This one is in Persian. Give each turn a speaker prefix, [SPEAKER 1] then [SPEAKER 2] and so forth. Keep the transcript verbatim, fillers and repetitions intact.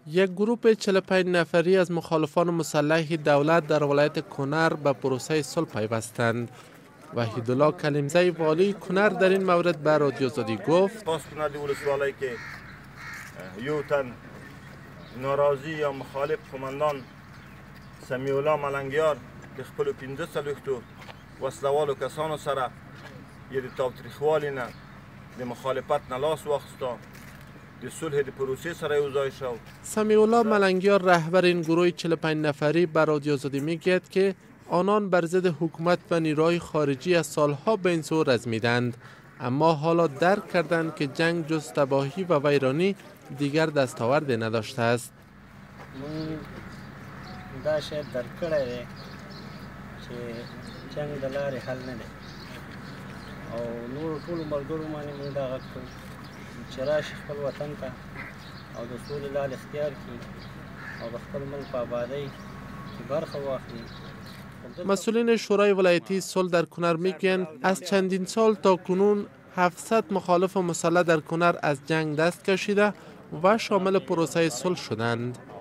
[SPEAKER 1] یک گروه چهل و پنج نفری از مخالفان مسلح دولت در ولایت کنر به پروسه صلح پیوستند. وحیدالله کلیمزی والی کنر در این مورد به رادیو آزادی گفت:
[SPEAKER 2] خاص کنر دی ولسوالی که یو تن ناراضی یا مخالف قماندان سمیع الله ملنگیار د خپل پنځه څلوېښتو وسلوالو کسانو سره یې د تاوتریخوالي نه د مخالفت نه لاس واخیسته، د صلح د پروسې سره یو ځای شو.
[SPEAKER 1] سمیع الله ملنگیار رهبر این گروه چهل و پنج نفری به رادیو آزادی میگوید که آنان بر ضد حکومت و نیروهای خارجی از سالها به این سو رزمیدند، اما حالا درک کردند که جنگ جز تباهی و ویرانی دیگر دستاوردی نداشته است.
[SPEAKER 3] دا شاید درک کړی دی چې جنگ د لارې حل نه دی او نورو ټولو ملګرو باندې موږ دا غږ کوو چې راشي خپل وطن ته او د سولې لار اختیار کړي او د خپل ملک په آبادۍ کې برخه واخلي.
[SPEAKER 1] مسئولین شورای ولایتی صلح در کنر میگویند از چندین سال تا کنون هفتصد مخالف مسلح در کنر از جنگ دست کشیده و شامل پروسه صلح شدند.